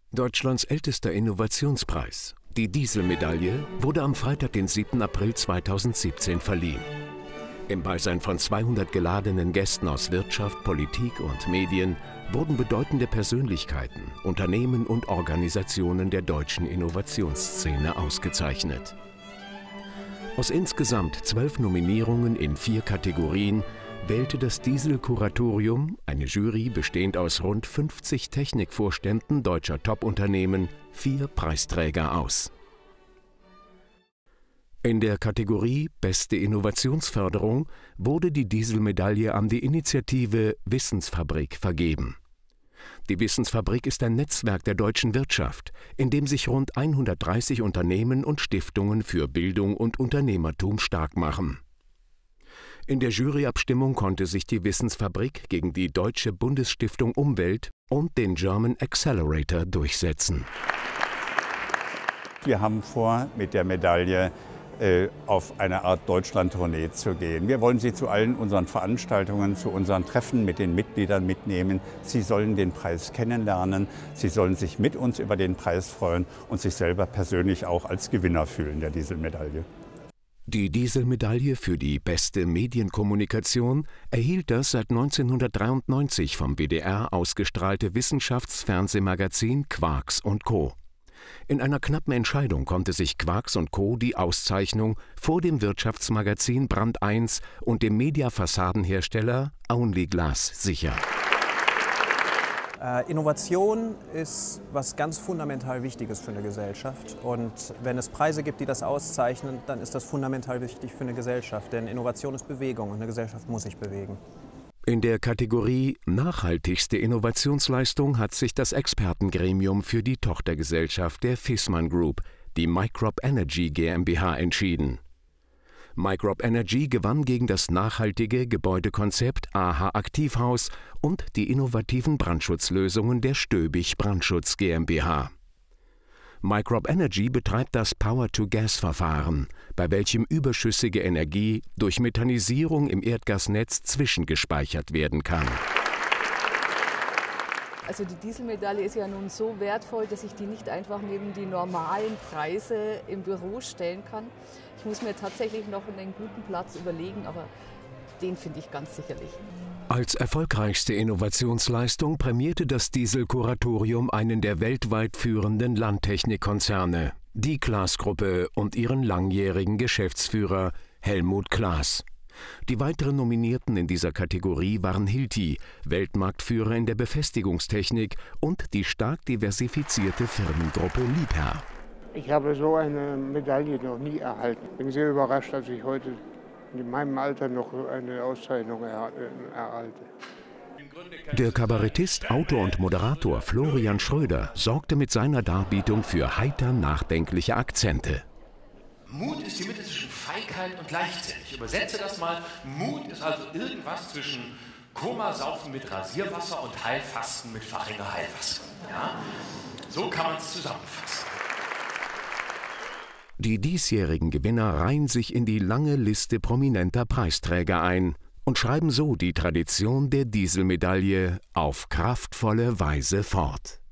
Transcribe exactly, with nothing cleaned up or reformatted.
Deutschlands ältester Innovationspreis, die Dieselmedaille, wurde am Freitag, den siebten April zweitausendsiebzehn verliehen. Im Beisein von zweihundert geladenen Gästen aus Wirtschaft, Politik und Medien wurden bedeutende Persönlichkeiten, Unternehmen und Organisationen der deutschen Innovationsszene ausgezeichnet. Aus insgesamt zwölf Nominierungen in vier Kategorien wählte das Diesel-Kuratorium, eine Jury bestehend aus rund fünfzig Technikvorständen deutscher Top-Unternehmen, vier Preisträger aus. In der Kategorie Beste Innovationsförderung wurde die Dieselmedaille an die Initiative Wissensfabrik vergeben. Die Wissensfabrik ist ein Netzwerk der deutschen Wirtschaft, in dem sich rund hundertdreißig Unternehmen und Stiftungen für Bildung und Unternehmertum stark machen. In der Juryabstimmung konnte sich die Wissensfabrik gegen die Deutsche Bundesstiftung Umwelt und den German Accelerator durchsetzen. Wir haben vor, mit der Medaille äh, auf eine Art Deutschland-Tournee zu gehen. Wir wollen Sie zu allen unseren Veranstaltungen, zu unseren Treffen mit den Mitgliedern mitnehmen. Sie sollen den Preis kennenlernen, Sie sollen sich mit uns über den Preis freuen und sich selber persönlich auch als Gewinner fühlen der Dieselmedaille. Die Dieselmedaille für die beste Medienkommunikation erhielt das seit neunzehnhundertdreiundneunzig vom W D R ausgestrahlte Wissenschaftsfernsehmagazin Quarks und Co. In einer knappen Entscheidung konnte sich Quarks und Co. die Auszeichnung vor dem Wirtschaftsmagazin Brand eins und dem Mediafassadenhersteller Only Glass sichern. Äh, Innovation ist was ganz fundamental Wichtiges für eine Gesellschaft. Und wenn es Preise gibt, die das auszeichnen, dann ist das fundamental wichtig für eine Gesellschaft. Denn Innovation ist Bewegung und eine Gesellschaft muss sich bewegen. In der Kategorie Nachhaltigste Innovationsleistung hat sich das Expertengremium für die Tochtergesellschaft der Viessmann Group, die Microp Energy GmbH, entschieden. Microp Energy gewann gegen das nachhaltige Gebäudekonzept A H Aktivhaus und die innovativen Brandschutzlösungen der Stöbig Brandschutz GmbH. Microp Energy betreibt das Power-to-Gas-Verfahren, bei welchem überschüssige Energie durch Methanisierung im Erdgasnetz zwischengespeichert werden kann. Also die Dieselmedaille ist ja nun so wertvoll, dass ich die nicht einfach neben die normalen Preise im Büro stellen kann. Ich muss mir tatsächlich noch einen guten Platz überlegen, aber den finde ich ganz sicherlich. Als erfolgreichste Innovationsleistung prämierte das Diesel-Kuratorium einen der weltweit führenden Landtechnikkonzerne, die Klaas-Gruppe und ihren langjährigen Geschäftsführer Helmut Klaas. Die weiteren Nominierten in dieser Kategorie waren Hilti, Weltmarktführer in der Befestigungstechnik, und die stark diversifizierte Firmengruppe Liebherr. Ich habe so eine Medaille noch nie erhalten. Ich bin sehr überrascht, dass ich heute in meinem Alter noch eine Auszeichnung erhalte. Der Kabarettist, Autor und Moderator Florian Schröder sorgte mit seiner Darbietung für heiter nachdenkliche Akzente. Mut ist die Mitte zwischen Feigheit und Leichtsinn. Ich übersetze das mal. Mut ist also irgendwas zwischen Komasaufen mit Rasierwasser und Heilfasten mit Fachinger Heilwasser. Ja? So kann man es zusammenfassen. Die diesjährigen Gewinner reihen sich in die lange Liste prominenter Preisträger ein und schreiben so die Tradition der Dieselmedaille auf kraftvolle Weise fort.